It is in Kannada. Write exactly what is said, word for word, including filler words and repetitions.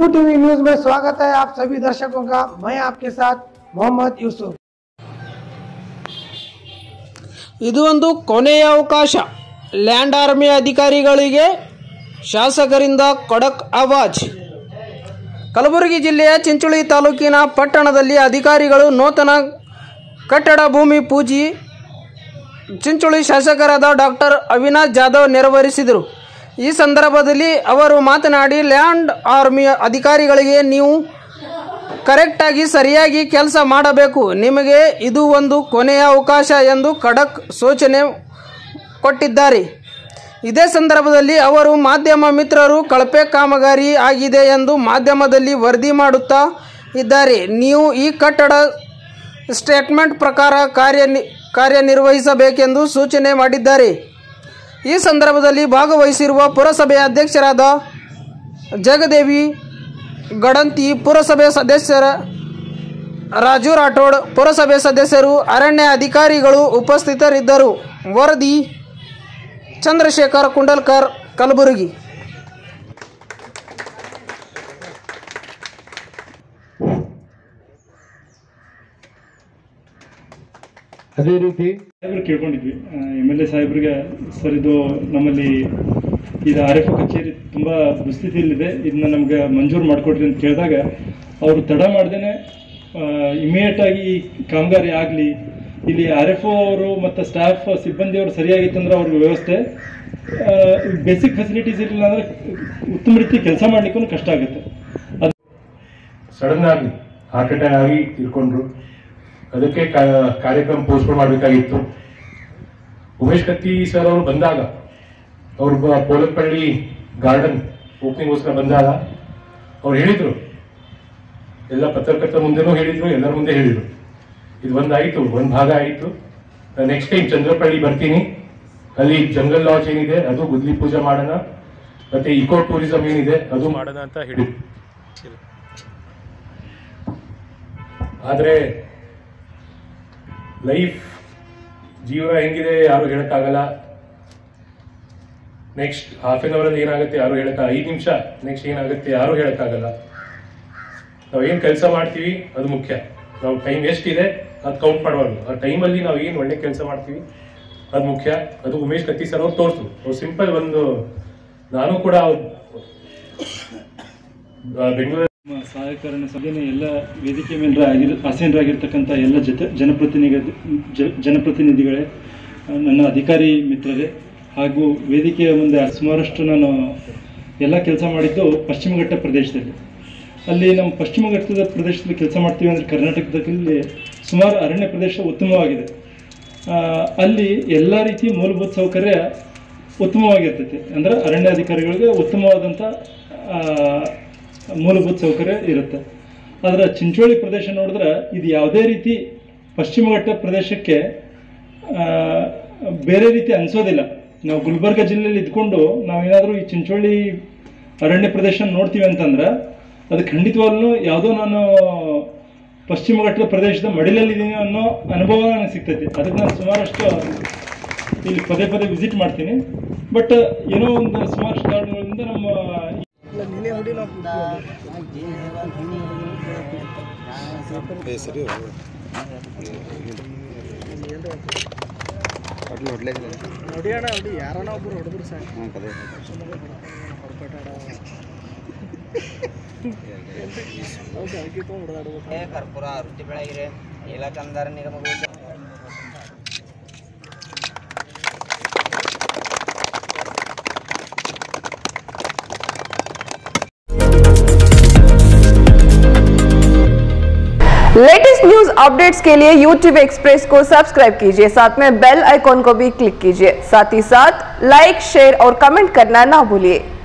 टीवी न्यूज में स्वागत है आप सभी दर्शकों का। मैं आपके साथ मोहम्मद यूसुफ। ಇದು ಒಂದು ಕೊನೆಯ ಅವಕಾಶ ಲ್ಯಾಂಡ್ ಆರ್ಮಿ ಅಧಿಕಾರಿಗಳಿಗೆ ಶಾಸಕರಿಂದ ಖಡಕ್ ಆವಾಜ್. ಕಲಬುರಗಿ ಜಿಲ್ಲೆಯ ಚಿಂಚೋಳಿ ತಾಲೂಕಿನ ಪಟ್ಟಣದಲ್ಲಿ ಅಧಿಕಾರಿಗಳು ನೂತನ ಕಟ್ಟಡ ಭೂಮಿ ಪೂಜೆ ಚಿಂಚೋಳಿ ಶಾಸಕರಾದ ಡಾಕ್ಟರ್ ಅವಿನಾಶ್ ಜಾಧವ್ ನೆರವೇರಿಸಿದರು. ಈ ಸಂದರ್ಭದಲ್ಲಿ ಅವರು ಮಾತನಾಡಿ, ಲ್ಯಾಂಡ್ ಆರ್ಮಿ ಅಧಿಕಾರಿಗಳಿಗೆ ನೀವು ಕರೆಕ್ಟಾಗಿ ಸರಿಯಾಗಿ ಕೆಲಸ ಮಾಡಬೇಕು, ನಿಮಗೆ ಇದು ಒಂದು ಕೊನೆಯ ಅವಕಾಶ ಎಂದು ಖಡಕ್ ಸೂಚನೆ ಕೊಟ್ಟಿದ್ದಾರೆ. ಇದೇ ಸಂದರ್ಭದಲ್ಲಿ ಅವರು ಮಾಧ್ಯಮ ಮಿತ್ರರು ಕಳಪೆ ಕಾಮಗಾರಿ ಆಗಿದೆ ಎಂದು ಮಾಧ್ಯಮದಲ್ಲಿ ವರದಿ ಮಾಡುತ್ತಾ ಇದ್ದಾರೆ. ನೀವು ಈ ಕಟ್ಟಡ ಸ್ಟೇಟ್ಮೆಂಟ್ ಪ್ರಕಾರ ಕಾರ್ಯ ಕಾರ್ಯನಿರ್ವಹಿಸಬೇಕೆಂದು ಸೂಚನೆ ಮಾಡಿದ್ದಾರೆ. ಈ ಸಂದರ್ಭದಲ್ಲಿ ಭಾಗವಹಿಸಿರುವ ಪುರಸಭೆಯ ಅಧ್ಯಕ್ಷರಾದ ಜಗದೇವಿ ಗಡಂತಿ, ಪುರಸಭೆ ಸದಸ್ಯರ ರಾಜು ರಾಠೋಡ್, ಪುರಸಭೆ ಸದಸ್ಯರು, ಅರಣ್ಯ ಅಧಿಕಾರಿಗಳು ಉಪಸ್ಥಿತರಿದ್ದರು. ವರದಿ ಚಂದ್ರಶೇಖರ್ ಕುಂಡಲ್ಕರ್, ಕಲಬುರಗಿ. ಅದೇ ರೀತಿ ಸಾಹೇಬ್ರು ಕೇಳ್ಕೊಂಡಿದ್ವಿ, ಎಮ್ ಎಲ್ ಎ ಸಾಹೇಬ್ರಿಗೆ, ಸರ್ ಇದು ನಮ್ಮಲ್ಲಿ ಇದು ಆರ್ ಎಫ್ ಒ ಕಚೇರಿ ತುಂಬ ದುಸ್ಥಿತಿಯಲ್ಲಿದೆ, ಇದನ್ನ ನಮ್ಗೆ ಮಂಜೂರು ಮಾಡಿಕೊಡ್ರಿ ಅಂತ ಕೇಳಿದಾಗ ಅವರು ತಡ ಮಾಡ್ದೇ ಇಮಿಡಿಯೇಟಾಗಿ ಈ ಕಾಮಗಾರಿ ಆಗಲಿ, ಇಲ್ಲಿ ಆರ್ ಎಫ್ ಒ ಅವರು ಮತ್ತು ಸ್ಟಾಫ್ ಸಿಬ್ಬಂದಿಯವರು ಸರಿಯಾಗಿತ್ತಂದ್ರೆ ಅವ್ರ ವ್ಯವಸ್ಥೆ, ಬೇಸಿಕ್ ಫೆಸಿಲಿಟೀಸ್ ಇರಲಿಲ್ಲ ಅಂದರೆ ಉತ್ತಮ ರೀತಿ ಕೆಲಸ ಮಾಡಲಿಕ್ಕೂ ಕಷ್ಟ ಆಗುತ್ತೆ. ಅದು ಸಡನ್ ಆಗಿ ಹಾರ್ಟ್ ಅಟ್ಯಾಕ್ ಆಗಿ ತೀರ್ಕೊಂಡ್ರು. ಅದಕ್ಕೆ ಕಾರ್ಯಕ್ರಮ ಪೋಸ್ಟ್ಪೋನ್ ಮಾಡಬೇಕಾಗಿತ್ತು. ಉಮೇಶ್ ಕತ್ತಿ ಸರ್ ಅವರು ಬಂದಾಗ, ಅವರು ಪೋಲಪಳ್ಳಿ ಗಾರ್ಡನ್ ಓಪನಿಂಗ್ಗೋಸ್ಕರ ಬಂದಾಗ ಅವ್ರು ಹೇಳಿದ್ರು, ಎಲ್ಲ ಪತ್ರಕರ್ತರ ಮುಂದೆನೂ ಹೇಳಿದ್ರು, ಎಲ್ಲರ ಮುಂದೆ ಹೇಳಿದ್ರು, ಇದು ಒಂದಾಯಿತು, ಒಂದು ಭಾಗ ಆಯಿತು. ನೆಕ್ಸ್ಟ್ ಟೈಮ್ ಚಂದ್ರಪಳ್ಳಿ ಬರ್ತೀನಿ, ಅಲ್ಲಿ ಜಂಗಲ್ ಲಾಡ್ಜ್ ಏನಿದೆ ಅದು ಗುದ್ಲಿ ಪೂಜೆ ಮಾಡೋಣ, ಮತ್ತೆ ಇಕೋ ಟೂರಿಸಂ ಏನಿದೆ ಅದು ಮಾಡೋಣ ಅಂತ ಹೇಳಿದ್ರು. ಆದರೆ ಲೈಫ್ ಜೀವನ ಹೆಂಗಿದೆ ಯಾರು ಹೇಳಕ್ಕಾಗಲ್ಲ. ನೆಕ್ಸ್ಟ್ ಹಾಫ್ ಎನ್ ಅವರಲ್ಲಿ ಏನಾಗುತ್ತೆ ಯಾರು ಹೇಳಕ್ಕ, ಐದು ನಿಮಿಷ ನೆಕ್ಸ್ಟ್ ಏನಾಗುತ್ತೆ ಯಾರು ಹೇಳಕ್ಕಾಗಲ್ಲ. ನಾವೇನು ಕೆಲಸ ಮಾಡ್ತೀವಿ ಅದು ಮುಖ್ಯ. ನಾವು ಟೈಮ್ ಎಷ್ಟಿದೆ ಅದು ಕೌಂಟ್ ಮಾಡಬಾರ್ದು. ಆ ಟೈಮಲ್ಲಿ ನಾವು ಏನು ಒಳ್ಳೆ ಕೆಲಸ ಮಾಡ್ತೀವಿ ಅದು ಮುಖ್ಯ. ಅದು ಉಮೇಶ್ ಕತ್ತಿ ಸರ್ ಅವ್ರು ತೋರಿಸು. ಅವ್ರು ಸಿಂಪಲ್ ಒಂದು, ನಾನು ಕೂಡ ಬೆಂಗಳೂರು ಸಹಾಯಕರಣ ಸಭೆಯ ಎಲ್ಲ ವೇದಿಕೆ ಮೇಲೆ ಆಗಿರ್ ಆಸೀನರಾಗಿರ್ತಕ್ಕಂಥ ಎಲ್ಲ ಜತೆ ಜನಪ್ರತಿನಿಧಿ ಜನಪ್ರತಿನಿಧಿಗಳೇ, ನನ್ನ ಅಧಿಕಾರಿ ಮಿತ್ರರೇ, ಹಾಗೂ ವೇದಿಕೆಯ ಮುಂದೆ ಸುಮಾರಷ್ಟು ನಾನು ಎಲ್ಲ ಕೆಲಸ ಮಾಡಿದ್ದು ಪಶ್ಚಿಮ ಘಟ್ಟ ಪ್ರದೇಶದಲ್ಲಿ. ಅಲ್ಲಿ ನಮ್ಮ ಪಶ್ಚಿಮ ಘಟ್ಟದ ಪ್ರದೇಶದಲ್ಲಿ ಕೆಲಸ ಮಾಡ್ತೀವಿ ಅಂದರೆ ಕರ್ನಾಟಕದಲ್ಲಿ ಸುಮಾರು ಅರಣ್ಯ ಪ್ರದೇಶ ಉತ್ತಮವಾಗಿದೆ. ಅಲ್ಲಿ ಎಲ್ಲ ರೀತಿಯ ಮೂಲಭೂತ ಸೌಕರ್ಯ ಉತ್ತಮವಾಗಿರ್ತೈತಿ. ಅಂದರೆ ಅರಣ್ಯ ಅಧಿಕಾರಿಗಳಿಗೆ ಉತ್ತಮವಾದಂಥ ಮೂಲಭೂತ ಸೌಕರ್ಯ ಇರುತ್ತೆ. ಆದರೆ ಚಿಂಚೋಳಿ ಪ್ರದೇಶ ನೋಡಿದ್ರೆ ಇದು ಯಾವುದೇ ರೀತಿ ಪಶ್ಚಿಮ ಘಟ್ಟ ಪ್ರದೇಶಕ್ಕೆ ಬೇರೆ ರೀತಿ ಅನಿಸೋದಿಲ್ಲ. ನಾವು ಗುಲ್ಬರ್ಗ ಜಿಲ್ಲೆಯಲ್ಲಿ ಇದ್ಕೊಂಡು ನಾವೇನಾದರೂ ಈ ಚಿಂಚೋಳಿ ಅರಣ್ಯ ಪ್ರದೇಶ ನೋಡ್ತೀವಿ ಅಂತಂದ್ರೆ ಅದು ಖಂಡಿತವಾಗ್ಲೂ ಯಾವುದೋ ನಾನು ಪಶ್ಚಿಮ ಘಟ್ಟದ ಪ್ರದೇಶದ ಮಡಿಲಲ್ಲಿದ್ದೀನಿ ಅನ್ನೋ ಅನುಭವ ನನಗೆ ಸಿಗ್ತೈತಿ. ಅದಕ್ಕೆ ನಾನು ಸುಮಾರಷ್ಟು ಇಲ್ಲಿ ಪದೇ ಪದೇ ವಿಸಿಟ್ ಮಾಡ್ತೀನಿ. ಬಟ್ ಏನೋ ಒಂದು ಸುಮಾರಷ್ಟು ಕಾರಣಗಳಿಂದ ನಮ್ಮ ಹೊಡಿಯೋಣ ಹೊಡಿ ಯಾರನ್ನ ಒಬ್ಬರು ಹೊಡೆದ್ರು ಸರ್. ಕರ್ಪೂರ ರುಚಿ ಬೆಳಗಿರೆ ಎಲ್ಲ ಕಂದಾರ ನಿಗಮಗಳು लेटेस्ट न्यूज अपडेट्स के लिए यूट्यूब एक्सप्रेस को सब्सक्राइब कीजिए, साथ में बेल आइकॉन को भी क्लिक कीजिए। साथ ही साथ लाइक, शेयर और कमेंट करना ना भूलिए।